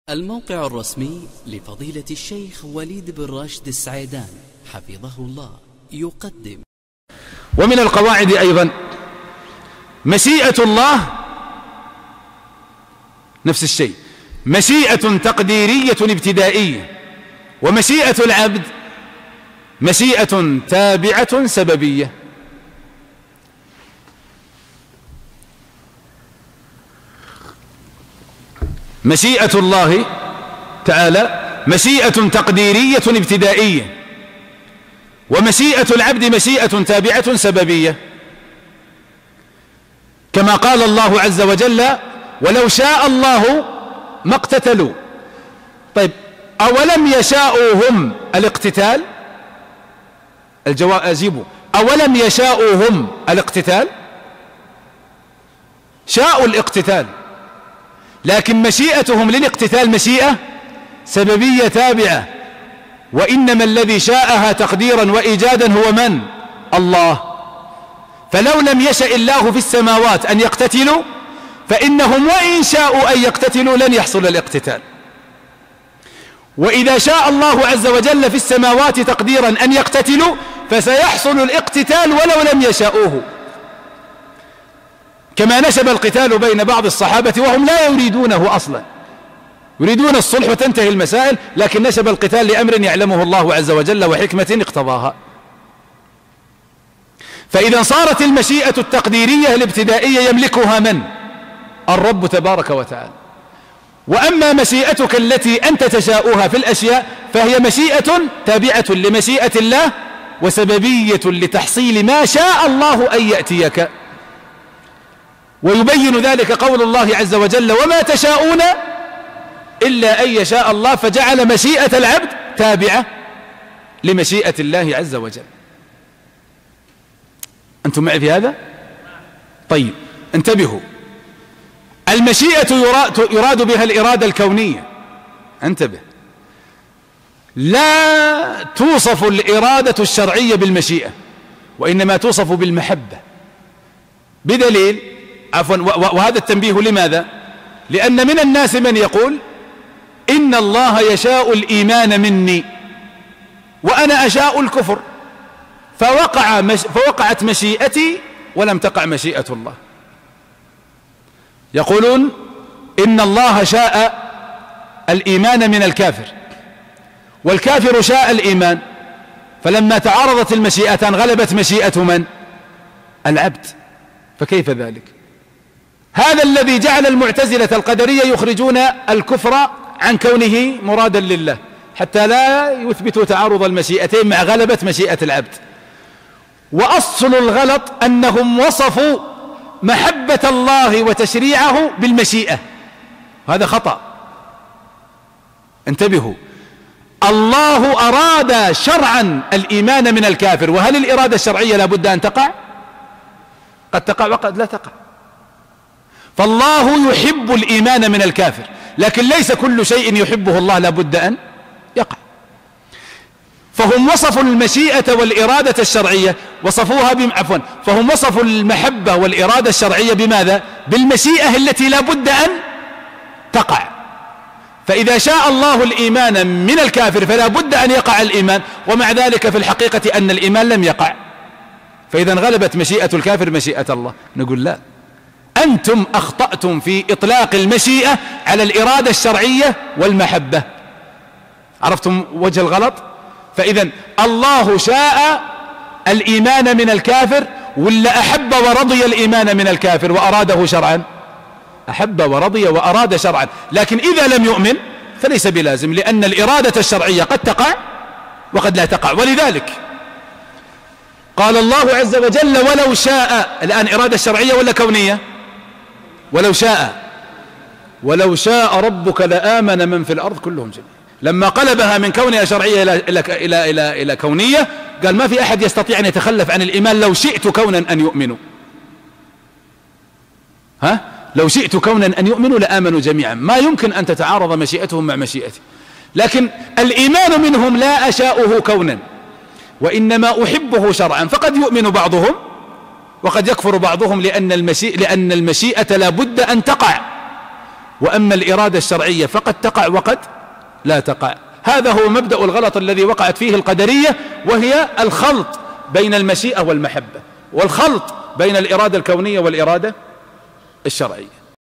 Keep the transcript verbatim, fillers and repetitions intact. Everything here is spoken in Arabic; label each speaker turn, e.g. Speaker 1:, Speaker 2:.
Speaker 1: الموقع الرسمي لفضيلة الشيخ وليد بن راشد السعيدان حفظه الله يقدم.
Speaker 2: ومن القواعد أيضا مشيئة الله نفس الشيء، مشيئة تقديرية ابتدائية، ومشيئة العبد مشيئة تابعة سببية. مشيئة الله تعالى مشيئة تقديرية ابتدائية، ومشيئة العبد مشيئة تابعة سببية، كما قال الله عز وجل: ولو شاء الله ما اقتتلوا. طيب، أولم يشاءوا هم الاقتتال؟ الجواب أجيبوا: أولم يشاءوا هم الاقتتال؟ شاءوا الاقتتال، لكن مشيئتهم للاقتتال مشيئة سببية تابعة، وإنما الذي شاءها تقديرا وإيجادا هو من؟ الله. فلو لم يشأ الله في السماوات أن يقتتلوا فإنهم وإن شاءوا أن يقتتلوا لن يحصل الاقتتال. وإذا شاء الله عز وجل في السماوات تقديرا أن يقتتلوا فسيحصل الاقتتال ولو لم يشاءوه، كما نشب القتال بين بعض الصحابة وهم لا يريدونه أصلا، يريدون الصلح وتنتهي المسائل، لكن نشب القتال لأمر يعلمه الله عز وجل وحكمة اقتضاها. فإذا صارت المشيئة التقديرية الابتدائية يملكها من؟ الرب تبارك وتعالى. وأما مشيئتك التي أنت تشاؤها في الأشياء فهي مشيئة تابعة لمشيئة الله وسببية لتحصيل ما شاء الله أن يأتيك. ويبين ذلك قول الله عز وجل: وما تشاءون إلا أن يشاء الله، فجعل مشيئة العبد تابعة لمشيئة الله عز وجل. أنتم معي في هذا؟ طيب، انتبهوا، المشيئة يراد بها الإرادة الكونية، انتبه، لا توصف الإرادة الشرعية بالمشيئة، وإنما توصف بالمحبة. بدليل، عفوا، وهذا التنبيه لماذا؟ لأن من الناس من يقول: إن الله يشاء الإيمان مني وأنا أشاء الكفر، فوقع مش فوقعت مشيئتي ولم تقع مشيئة الله. يقولون إن الله شاء الإيمان من الكافر والكافر شاء الإيمان، فلما تعارضت المشيئتان غلبت مشيئة من؟ العبد. فكيف ذلك؟ هذا الذي جعل المعتزلة القدرية يخرجون الكفر عن كونه مرادا لله، حتى لا يثبتوا تعارض المشيئتين مع غلبة مشيئة العبد. وأصل الغلط أنهم وصفوا محبة الله وتشريعه بالمشيئة، هذا خطأ. انتبهوا، الله أراد شرعا الإيمان من الكافر، وهل الإرادة الشرعية لا بد أن تقع؟ قد تقع وقد لا تقع. فالله يحب الإيمان من الكافر، لكن ليس كل شيء يحبه الله لا بد أن يقع. فهم وصفوا المشيئة والإرادة الشرعية وصفوها بم... عفوا فهم وصفوا المحبة والإرادة الشرعية بماذا؟ بالمشيئة التي لا بد أن تقع. فإذا شاء الله الإيمان من الكافر فلا بد أن يقع الإيمان، ومع ذلك في الحقيقة أن الإيمان لم يقع، فإذا غلبت مشيئة الكافر مشيئة الله. نقول لا، أنتم أخطأتم في إطلاق المشيئة على الإرادة الشرعية والمحبة. عرفتم وجه الغلط؟ فإذا الله شاء الإيمان من الكافر، ولا أحب ورضي الإيمان من الكافر وأراده شرعا؟ أحب ورضي وأراد شرعا، لكن إذا لم يؤمن فليس بلازم، لأن الإرادة الشرعية قد تقع وقد لا تقع. ولذلك قال الله عز وجل: ولو شاء. الآن إرادة شرعية ولا كونية؟ ولو شاء. ولو شاء ربك لآمن من في الأرض كلهم جميعا. لما قلبها من كونها شرعية إلى, إلى, إلى, إلى, إلى كونية، قال: ما في أحد يستطيع أن يتخلف عن الإيمان لو شئت كونا أن يؤمنوا. ها؟ لو شئت كونا أن يؤمنوا لآمنوا جميعا. ما يمكن أن تتعارض مشيئتهم مع مشيئتي، لكن الإيمان منهم لا أشاؤه كونا، وإنما أحبه شرعا. فقد يؤمن بعضهم وقد يكفر بعضهم، لأن المشيئة, لأن المشيئة لا بد أن تقع، وأما الإرادة الشرعية فقد تقع وقد لا تقع. هذا هو مبدأ الغلط الذي وقعت فيه القدرية، وهي الخلط بين المشيئة والمحبة، والخلط بين الإرادة الكونية والإرادة الشرعية.